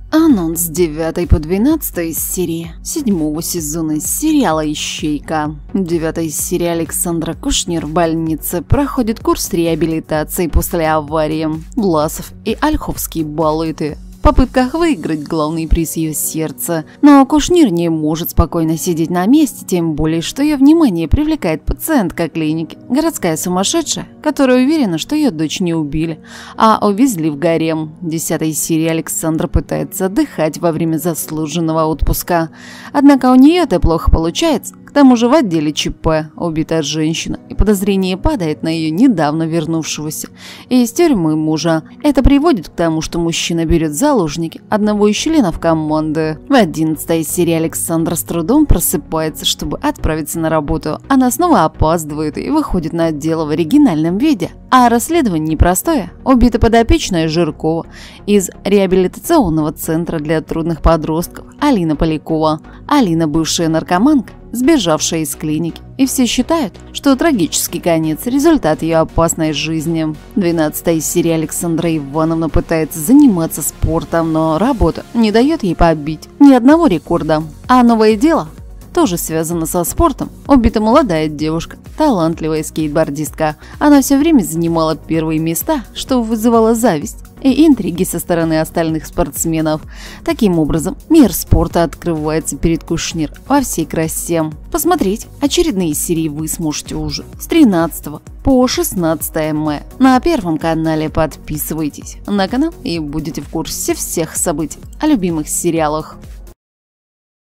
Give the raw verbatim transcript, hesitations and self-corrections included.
Анонс с девятой по двенадцатой серии седьмого сезона сериала «Ищейка». В девятой серии Александра Кушнир в больнице проходит курс реабилитации после аварии. Власов и Ольховский балуют в попытках выиграть главный приз ее сердца. Но Кушнир не может спокойно сидеть на месте, тем более, что ее внимание привлекает пациентка клиники, городская сумасшедшая, которая уверена, что ее дочь не убили, а увезли в гарем. В десятой серии Александра пытается отдыхать во время заслуженного отпуска. Однако у нее это плохо получается. К тому же в отделе ЧП убита женщина, и подозрение падает на ее недавно вернувшегося из тюрьмы мужа. Это приводит к тому, что мужчина берет в заложники одного из членов команды. В одиннадцатой серии Александра с трудом просыпается, чтобы отправиться на работу. Она снова опаздывает и выходит на дело в оригинальном виде. А расследование непростое. Убита подопечная Жиркова из реабилитационного центра для трудных подростков Алина Полякова. Алина – бывшая наркоманка, сбежавшая из клиники, и все считают, что трагический конец – результат ее опасной жизни. В двенадцатой серии Александра Ивановна пытается заниматься спортом, но работа не дает ей побить ни одного рекорда. А новое дело тоже связано со спортом. Убита молодая девушка, талантливая скейтбордистка. Она все время занимала первые места, что вызывало зависть и интриги со стороны остальных спортсменов. Таким образом, мир спорта открывается перед Кушнир во всей красе. Посмотреть очередные серии вы сможете уже с тринадцатого по шестнадцатое мая на Первом канале. Подписывайтесь на канал и будете в курсе всех событий о любимых сериалах.